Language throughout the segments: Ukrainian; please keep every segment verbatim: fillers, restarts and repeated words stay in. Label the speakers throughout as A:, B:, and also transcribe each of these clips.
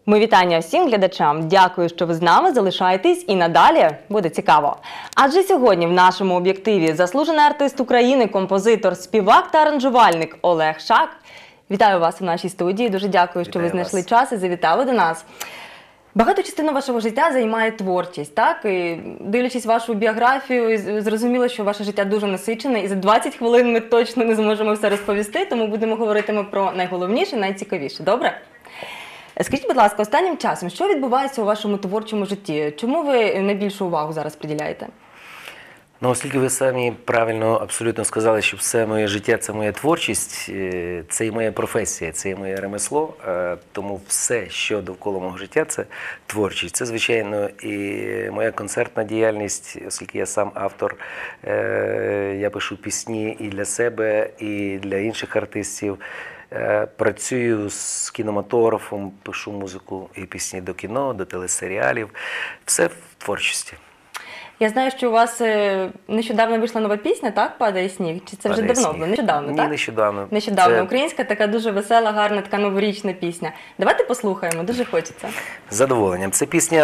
A: Ми вітання всім глядачам. Дякую, що ви з нами залишаєтесь, і надалі буде цікаво. Адже сьогодні в нашому об'єктиві заслужений артист України, композитор, співак та аранжувальник Олег Шак. Вітаю вас у нашій студії. Дуже дякую, що
B: Вітаю
A: ви знайшли
B: вас.
A: час і завітали до нас. Багато частину вашого життя займає творчість, так? І дивлячись вашу біографію, зрозуміло, що ваше життя дуже насичене, і за двадцять хвилин ми точно не зможемо все розповісти, тому будемо говорити ми про найголовніше, найцікавіше. Добре? Скажіть, будь ласка, останнім часом, що відбувається у вашому творчому житті? Чому ви найбільшу увагу зараз приділяєте?
B: Ну, оскільки ви самі правильно абсолютно сказали, що все моє життя – це моя творчість, це і моя професія, це і моє ремесло, тому все, що довкола мого життя – це творчість. Це, звичайно, і моя концертна діяльність, оскільки я сам автор, я пишу пісні і для себе, і для інших артистів. Працюю з кінематографом, пишу музику і пісні до кіно, до телесеріалів. Все в творчості.
A: Я знаю, що у вас нещодавно вийшла нова пісня, так? «Падає сніг». Чи це вже
B: «Падає
A: давно
B: сніг».
A: було? Нещодавно,
B: Ні,
A: так?
B: нещодавно.
A: Нещодавно.
B: Це...
A: Українська така дуже весела, гарна, така новорічна пісня. Давайте послухаємо, дуже хочеться.
B: З задоволенням. Ця пісня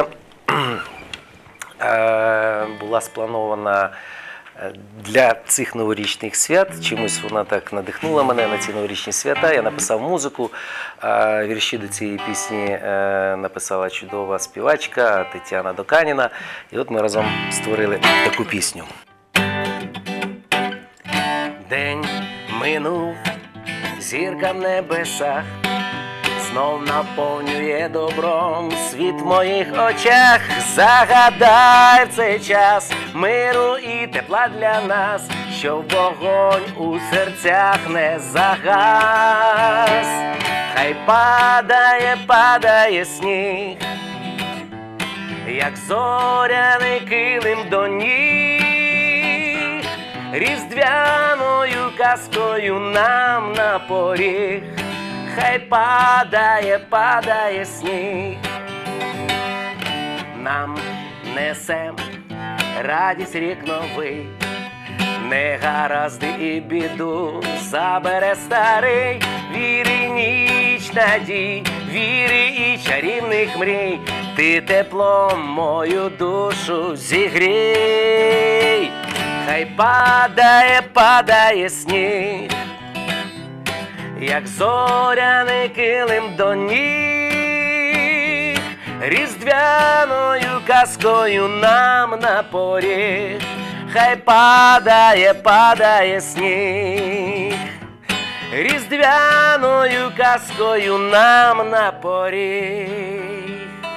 B: е, була спланована для цих новорічних свят. Чомусь вона так надихнула мене на ці новорічні свята. Я написав музику. Вірші до цієї пісні написала чудова співачка Тетяна Доканіна. І от ми разом створили таку пісню. День минув, зірка в небесах знов наповнює добром світ в моїх очах. Загадай в цей час миру і тепла для нас, щоб вогонь у серцях не загас. Хай падає, падає сніг, як зоряний килим до ніг, різдвяною казкою нам на поріг. Хай падає, падає сніг, нам несем радість рік новий, негаразди і біду забере старий. Віри ніч надій, віри і чарівних мрій, ти теплом мою душу зігрій. Хай падає, падає сніг, як зоряний килим до ніг, різдвяною казкою нам на поріг. Хай падає, падає сніг, різдвяною казкою нам на поріг.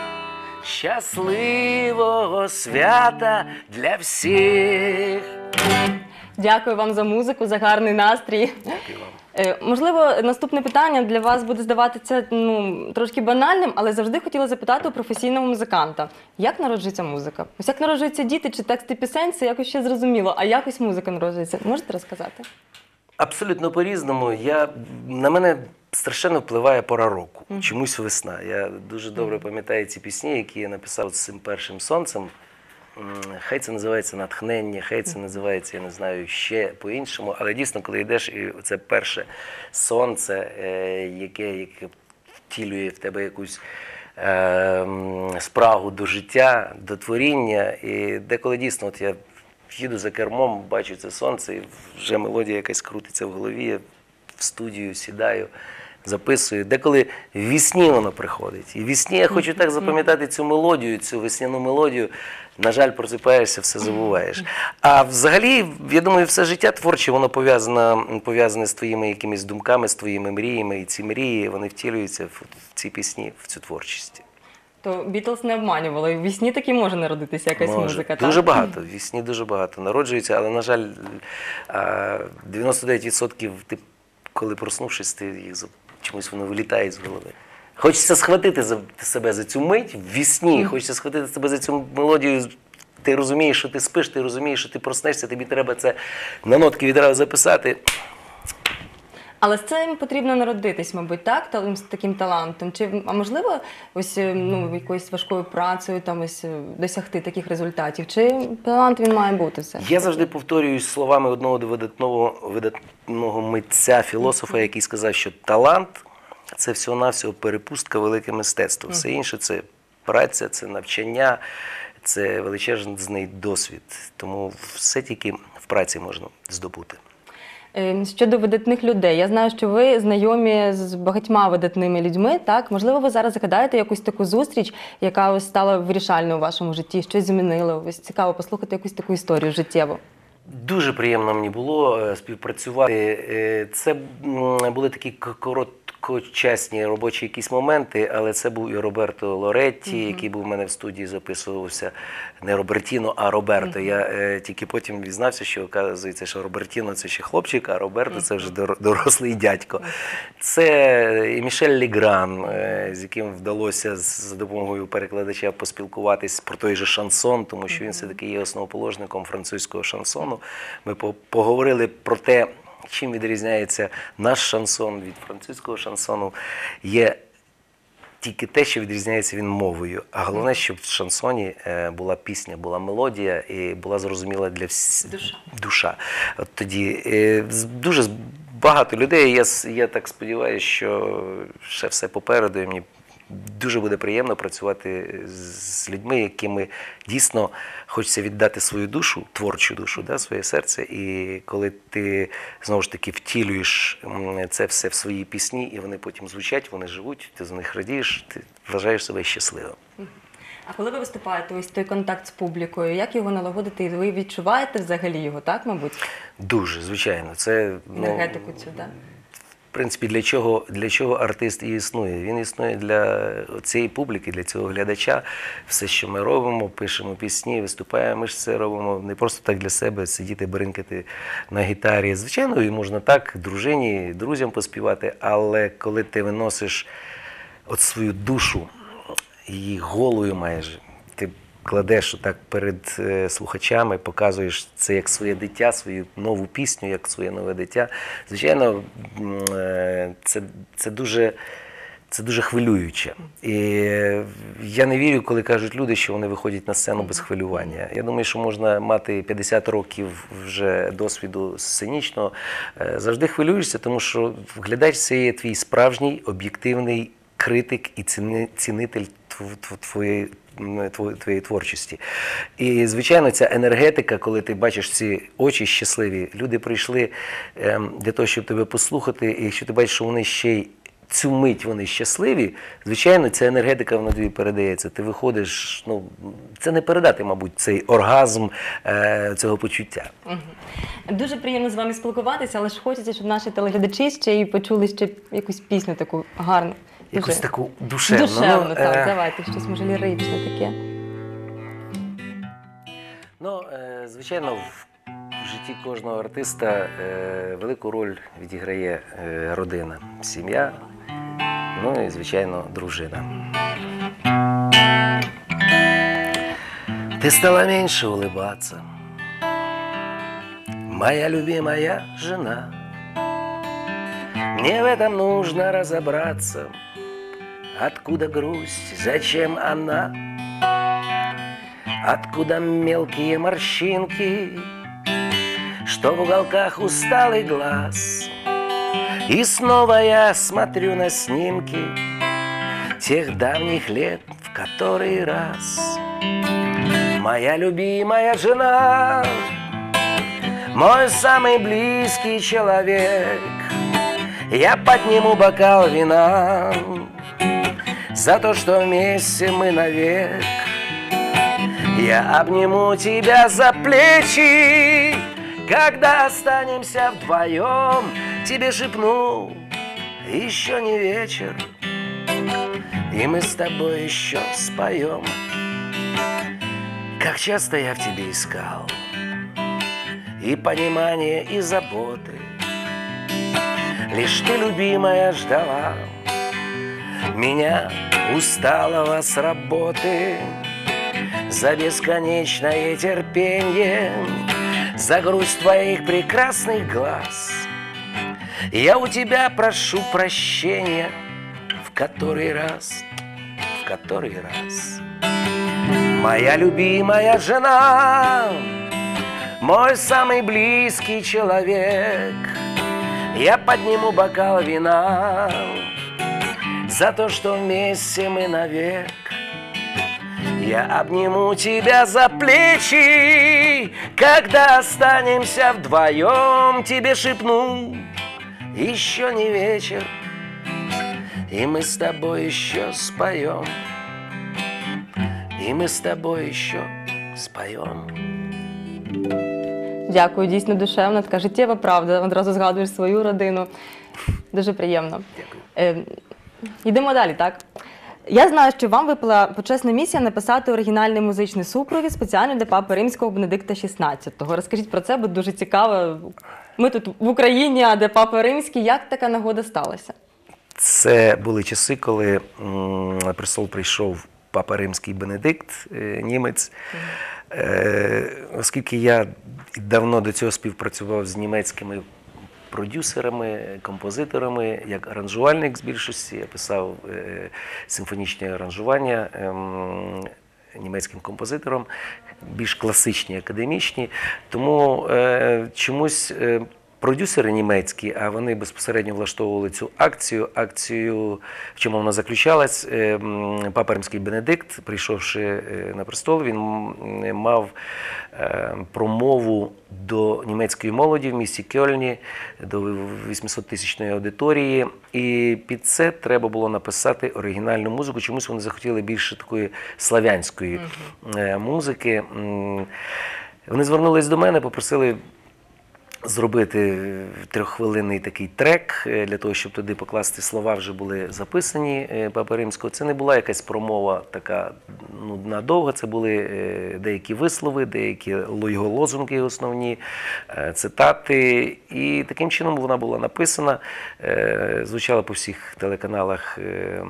B: Щасливого свята для всіх!
A: Дякую вам за музику, за гарний настрій.
B: Дякую вам.
A: Можливо, наступне питання для вас буде здаватися ну, трошки банальним, але завжди хотіла запитати у професійного музиканта. Як народжується музика? Ось як народжуються діти чи тексти пісень, це якось ще зрозуміло, а якось музика народжується. Можете розказати?
B: Абсолютно по-різному. Я, на мене страшенно впливає пора року. Mm. Чомусь весна. Я дуже добре mm. пам'ятаю ці пісні, які я написав з цим першим сонцем. Хай це називається натхнення, хай це називається, я не знаю, ще по-іншому. Але дійсно, коли йдеш, і це перше сонце, яке, яке втілює в тебе якусь е, спрагу до життя, до творіння. І деколи дійсно, от я їду за кермом, бачу це сонце, і вже мелодія якась крутиться в голові, я в студію сідаю, записую. Деколи в вісні воно приходить. І в вісні я хочу так запам'ятати цю мелодію, цю весняну мелодію. На жаль, просипаєшся, все забуваєш. А взагалі, я думаю, все життя творче, воно пов'язане, пов'язане з твоїми якимись думками, з твоїми мріями. І ці мрії, вони втілюються в ці пісні, в цю творчість.
A: То Бітлз не обманювали. В вісні таки може народитися якась
B: може.
A: Музика, так?
B: Дуже багато. В вісні дуже багато народжується, але, на жаль, дев'яносто дев'ять відсотків ти, коли проснувшись, ти їх чомусь воно вилітає з голови. Хочеться схватити за себе за цю мить в вісні, хочеться схватити себе за цю мелодію. Ти розумієш, що ти спиш, ти розумієш, що ти проснешся, тобі треба це на нотки відразу записати.
A: Але з цим потрібно народитись, мабуть, так, з таким талантом. Чи, а можливо, ось ну, якоюсь важкою працею там ось досягти таких результатів? Чи талант він має бути все?
B: Я завжди повторююсь словами одного видатного, видатного митця, філософа, який сказав, що талант це всього-навсього перепустка велике мистецтво. Все інше – це праця, це навчання, це величезний досвід. Тому все тільки в праці можна здобути.
A: Е, Щодо видатних людей, я знаю, що ви знайомі з багатьма видатними людьми, так? Можливо, ви зараз згадаєте якусь таку зустріч, яка ось стала вирішальною у вашому житті, щось змінило? Ось цікаво послухати якусь таку історію життєву.
B: Дуже приємно мені було е, співпрацювати. Е, Це м, були такі к- короткочасні робочі якісь моменти, але це був і Роберто Лоретті, який був у мене в студії, записувався не Робертіно, а Роберто. Я е, тільки потім дізнався, що, оказується, що Робертіно – це ще хлопчик, а Роберто – це вже дор- дорослий дядько. Це і Мішель Легран, е, з яким вдалося з- за допомогою перекладача поспілкуватись про той же шансон, тому що він все-таки є основоположником французького шансону. Ми по- поговорили про те, чим відрізняється наш шансон від французького шансону. Є тільки те, що відрізняється він мовою. А головне, щоб в шансоні е, була пісня, була мелодія і була зрозуміла для всіх
A: Душа.
B: душа. От тоді е, з- дуже з- багато людей. Я, с- я так сподіваюся, що ще все попереду. І мені дуже буде приємно працювати з людьми, якими дійсно хочеться віддати свою душу, творчу душу, да, своє серце. І коли ти, знову ж таки, втілюєш м, це все в свої пісні, і вони потім звучать, вони живуть, ти за них радієш, ти вважаєш себе щасливим.
A: А коли ви виступаєте, ось той контакт з публікою, як його налагодити? І ви відчуваєте взагалі його, так, мабуть?
B: Дуже, звичайно. Це, ну,
A: Енергетику цю, так?
B: в принципі, для чого, для чого артист і існує? Він існує для цієї публіки, для цього глядача. Все, що ми робимо, пишемо пісні, виступаємо, ми ж це робимо не просто так для себе, сидіти, бринкати на гітарі. Звичайно, і можна так, дружині, друзям поспівати, але коли ти виносиш от свою душу, її голою майже, ти кладеш отак перед е, слухачами, показуєш це як своє дитя, свою нову пісню, як своє нове дитя. Звичайно, м, е, це, це дуже... Це дуже хвилююче. І я не вірю, коли кажуть люди, що вони виходять на сцену без хвилювання. Я думаю, що можна мати п'ятдесят років вже досвіду сценічного. Е, Завжди хвилюєшся, тому що глядач – це є твій справжній, об'єктивний критик і ціни- цінитель тв- тв- твоєї м, тво- твоєї творчості. І, звичайно, ця енергетика, коли ти бачиш ці очі щасливі, люди прийшли ем, для того, щоб тебе послухати, і якщо ти бачиш, що вони ще й цю мить вони щасливі, звичайно, ця енергетика вона тобі передається. Ти виходиш, ну, це не передати, мабуть, цей оргазм е, цього почуття.
A: Дуже приємно з вами спілкуватися, але ж хочеться, щоб наші телеглядачі ще й почули ще якусь пісню таку гарну. Дуже
B: Якусь таку душевну.
A: душевну,
B: ну,
A: так,
B: е,
A: давайте, щось може ліричне таке.
B: Ну, е, звичайно, в в житті кожного артиста е, велику роль відіграє е, родина, сім'я, ну і, звичайно, дружина. Ты стала меньше улыбаться, моя любимая жена. Мне в этом нужно разобраться, откуда грусть, зачем она, откуда мелкие морщинки, что в уголках усталый глаз. И снова я смотрю на снимки тех давних лет, в который раз моя любимая жена, мой самый близкий человек. Я подниму бокал вина за то, что вместе мы навек. Я обниму тебя за плечи, когда останемся вдвоем. Тебе шепну, еще не вечер, и мы с тобой еще споем. Как часто я в тебе искал и понимание, и заботы. Лишь ты, любимая, ждала меня, усталого с работы, за бесконечное терпение, за грусть твоих прекрасных глаз. Я у тебя прошу прощения в который раз, в который раз. Моя любимая жена, мой самый близкий человек. Я подниму бокал вина за то, что вместе мы навек. Я обниму тебя за плечи, когда останемся вдвоем, тебе шепну, еще не вечер, и мы с тобой еще споем, и мы с тобой еще споем.
A: Дякую, дійсно душевна, така життєва правда. Одразу згадуєш свою родину. Дуже приємно.
B: Дякую.
A: Е, йдемо далі, так? Я знаю, що вам випала почесна місія написати оригінальний музичний супровід спеціально для папи Римського Бенедикта шістнадцятого. Розкажіть про це, бо дуже цікаво. Ми тут в Україні, а де папа Римський. Як така нагода сталася?
B: Це були часи, коли м, на престол прийшов папа Римський Бенедикт, е, німець. Е, оскільки я давно до цього співпрацював з німецькими продюсерами, композиторами, як аранжувальник з більшості, я писав е, симфонічні аранжування е, німецьким композитором, більш класичні, академічні. Тому е, чомусь е, продюсери німецькі, а вони безпосередньо влаштовували цю акцію. Акцію, в чому вона заключалась, е, м, папа Римський Бенедикт, прийшовши е, на престол, він м, мав е, промову до німецької молоді в місті Кьольні, до вісімсоттисячної аудиторії. І під це треба було написати оригінальну музику. Чомусь вони захотіли більше такої славянської е, музики. М, Вони звернулись до мене, попросили зробити трьоххвилинний такий трек, для того, щоб туди покласти слова, вже були записані Папи Римського. Це не була якась промова така нудна, довга, це були деякі вислови, деякі його лозунги основні, цитати. І таким чином вона була написана, звучала по всіх телеканалах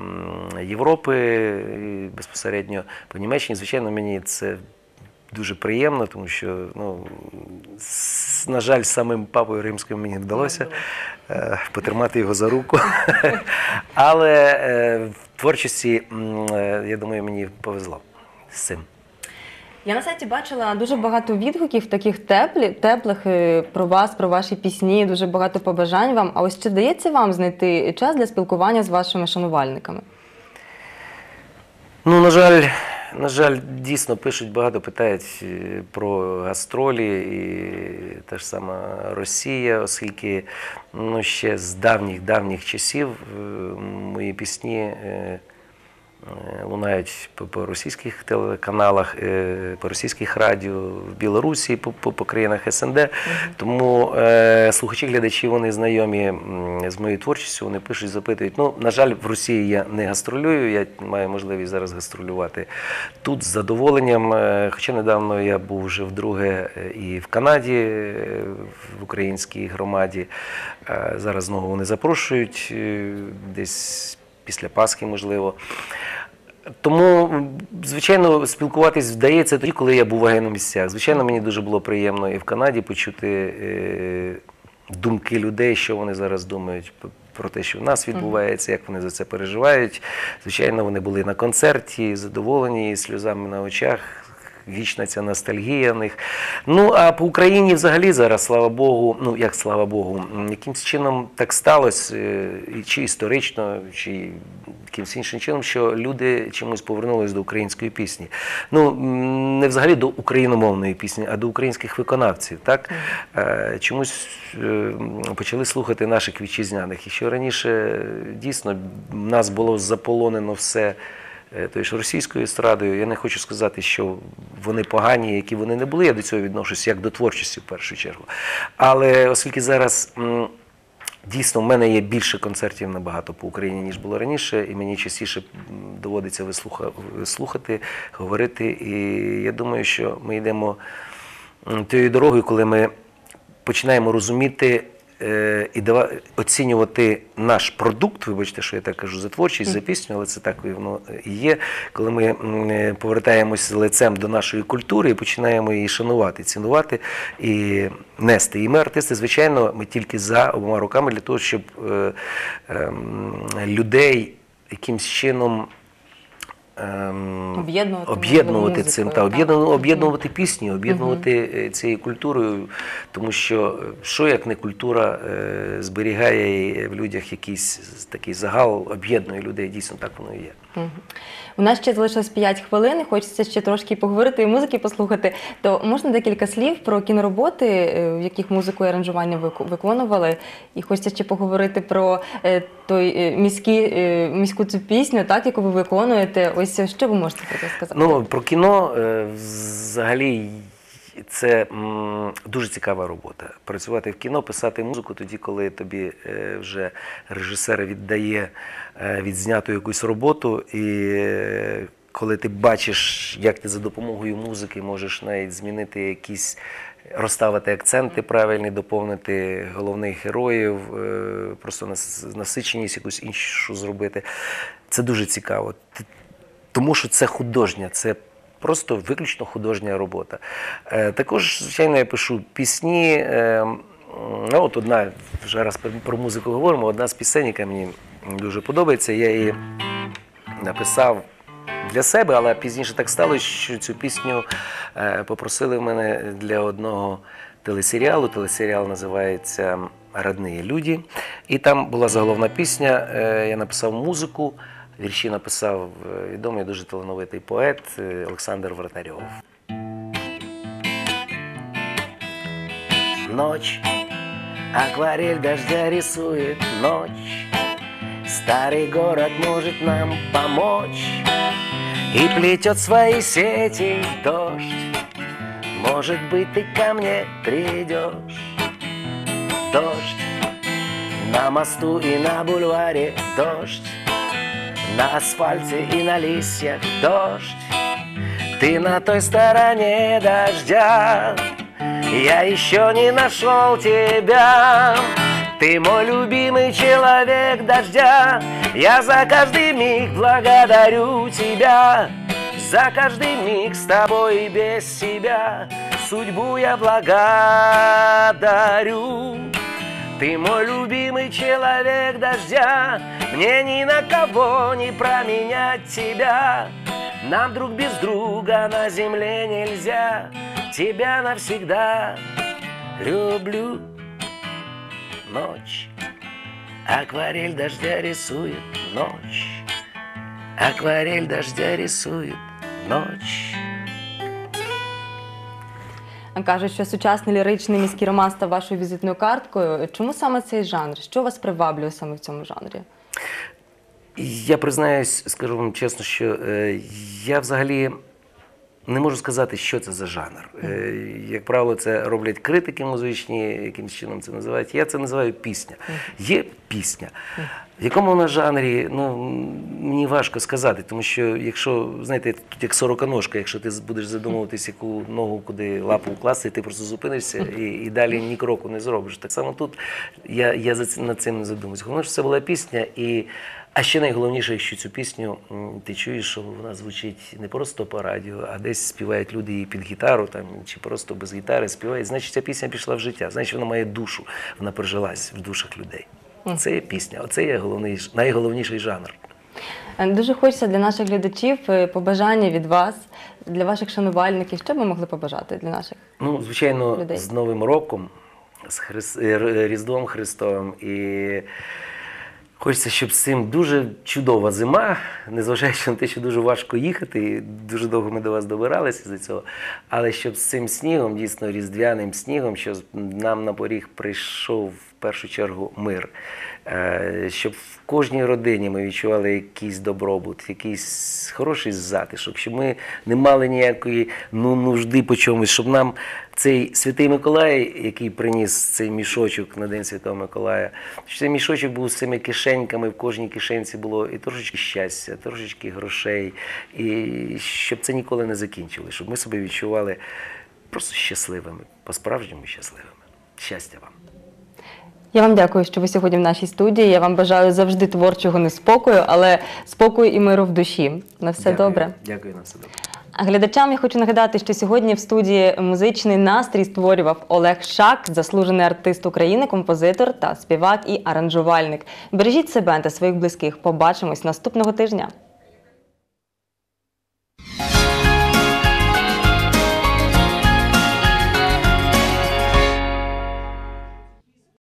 B: Європи, і безпосередньо по Німеччині. Звичайно, мені це дуже приємно, тому що, ну, на жаль, самим папою Римським мені вдалося е, потримати його за руку. Але е, в творчості, е, я думаю, мені повезло з цим.
A: Я на сайті бачила дуже багато відгуків, таких теплі, теплих е, про вас, про ваші пісні, дуже багато побажань вам. А ось чи вдається вам знайти час для спілкування з вашими шанувальниками?
B: Ну, на жаль, на жаль, дійсно пишуть, багато питають про гастролі, і та ж сама Росія, оскільки, ну, ще з давніх-давніх часів мої пісні лунають по, по російських телеканалах, по російських радіо, в Білорусі, по, по, по країнах ес ен де. Mm-hmm. Тому е, слухачі, глядачі, вони знайомі з моєю творчістю, вони пишуть, запитують. Ну, на жаль, в Росії я не гастролюю, я маю можливість зараз гастролювати тут з задоволенням. Хоча недавно я був вже вдруге і в Канаді, в українській громаді. Зараз знову вони запрошують, десь після Пасхи, можливо. Тому, звичайно, спілкуватись вдається тоді, коли я буваю на місцях. Звичайно, мені дуже було приємно і в Канаді почути е, думки людей, що вони зараз думають про те, що в нас відбувається, як вони за це переживають. Звичайно, вони були на концерті, задоволені, з сльозами на очах. Вічна ця ностальгія в них. Ну, а по Україні взагалі зараз, слава Богу, ну, як слава Богу, якимсь чином так сталося, чи історично, чи якимось іншим чином, що люди чомусь повернулись до української пісні. Ну, не взагалі до україномовної пісні, а до українських виконавців, так? Чомусь почали слухати наших вітчизняних. І що раніше, дійсно, в нас було заполонено все тою ж російською естрадою. Я не хочу сказати, що вони погані, які вони не були, я до цього відношусь як до творчості в першу чергу. Але оскільки зараз дійсно в мене є більше концертів набагато по Україні, ніж було раніше, і мені частіше доводиться слухати, говорити, і я думаю, що ми йдемо тією дорогою, коли ми починаємо розуміти і оцінювати наш продукт, вибачте, що я так кажу, за творчість, за пісню, але це так воно і є, коли ми повертаємось лицем до нашої культури і починаємо її шанувати, цінувати і нести. І ми, артисти, звичайно, ми тільки за обома руками для того, щоб людей якимсь чином ем,
A: Об'єднувати,
B: об'єднувати
A: можливо,
B: цим,
A: музикою,
B: та,
A: так.
B: об'єднувати, об'єднувати пісню, об'єднувати е, цією культурою, тому що е, що як не культура е, зберігає в людях якийсь такий загал, об'єднує людей, дійсно так воно і є.
A: Мгм. У нас ще залишилось п'ять хвилин, і хочеться ще трошки поговорити і музики послухати. То можна декілька слів про кінороботи, е, в яких музику і аранжування ви ку- виконували? І хочеться ще поговорити про е, той е, міський, е, міську цю пісню, так, яку ви виконуєте. Ось що ви можете про це сказати?
B: Ну, про кіно е, взагалі це м, дуже цікава робота. Працювати в кіно, писати музику тоді, коли тобі е, вже режисер віддає е, відзняту якусь роботу, і е, коли ти бачиш, як ти за допомогою музики можеш навіть змінити якісь, розставити акценти правильні, доповнити головних героїв, е, просто нас- насиченість якусь іншу зробити. Це дуже цікаво. Ти- Тому що це художня, це просто виключно художня робота. Е, також, звичайно, я пишу пісні. Е, ну, от одна, вже раз про, про музику говоримо, одна з пісень, яка мені дуже подобається, я її написав для себе, але пізніше так сталося, що цю пісню е, попросили в мене для одного телесеріалу. Телесеріал називається «Родные люди». І там була заголовна пісня, е, я написав музику, вірші написав е, відомий дуже талановитий поет е, Олександр Вратарьов. Ночь, акварель дождя рисует ночь. Старый город может нам помочь и плетет свои сети дождь. Может быть, ты ко мне придешь. Дождь на мосту и на бульваре, дождь на асфальте и на листьях, дождь. Ты на той стороне дождя, я еще не нашел тебя. Ты мой любимый человек дождя, я за каждый миг благодарю тебя. За каждый миг с тобой и без себя судьбу я благодарю. Ты мой любимый человек дождя, мне ни на кого не променять тебя. Нам друг без друга на земле нельзя, тебя навсегда люблю. Ночь, акварель дождя рисует ночь, акварель дождя рисует ночь.
A: Кажуть, що сучасний ліричний міський роман став вашою візитною карткою. Чому саме цей жанр? Що вас приваблює саме в цьому жанрі?
B: Я признаюсь, скажу вам чесно, що е, я взагалі не можу сказати, що це за жанр. Е, як правило, це роблять критики музичні, якимось чином це називають. Я це називаю пісня. Є пісня. В якому вона жанрі, ну, мені важко сказати, тому що, якщо, знаєте, тут як сороконожка, якщо ти будеш задумуватись, яку ногу куди лапу вкласти, ти просто зупинишся і, і далі ні кроку не зробиш. Так само тут я, я за ці- над цим не задумуюся. Головне, що це була пісня, і, а ще найголовніше, що цю пісню м, ти чуєш, що вона звучить не просто по радіо, а десь співають люди її під гітару, там, чи просто без гітари співають. Значить, ця пісня пішла в життя, значить, вона має душу, вона прижилась в душах людей. Це є пісня, оце є головний, найголовніший жанр.
A: Дуже хочеться для наших глядачів е, побажання від вас, для ваших шанувальників. Що б ви могли побажати для наших?
B: Ну, звичайно,
A: Людей.
B: з Новим роком, з Хрис... е, Різдвом Христовим. І хочеться, щоб з цим дуже чудова зима, незважаючи на те, що дуже важко їхати, і дуже довго ми до вас добиралися з цього, але щоб з цим снігом, дійсно різдвяним снігом, що нам на поріг прийшов в першу чергу мир. Е, Щоб в кожній родині ми відчували якийсь добробут, якийсь хороший затишок, щоб ми не мали ніякої ну, нужди по чомусь, щоб нам цей Святий Миколай, який приніс цей мішочок на День Святого Миколая, щоб цей мішочок був з цими кишеньками, в кожній кишенці було і трошечки щастя, трошечки грошей, і щоб це ніколи не закінчилося, щоб ми себе відчували просто щасливими, по-справжньому щасливими. Щастя вам!
A: Я вам дякую, що ви сьогодні в нашій студії. Я вам бажаю завжди творчого неспокою, але спокою і миру в душі. На все
B: Дякую.
A: добре.
B: Дякую, на все добре.
A: А глядачам я хочу нагадати, що сьогодні в студії музичний настрій створював Олег Шак, заслужений артист України, композитор та співак і аранжувальник. Бережіть себе та своїх близьких. Побачимось наступного тижня.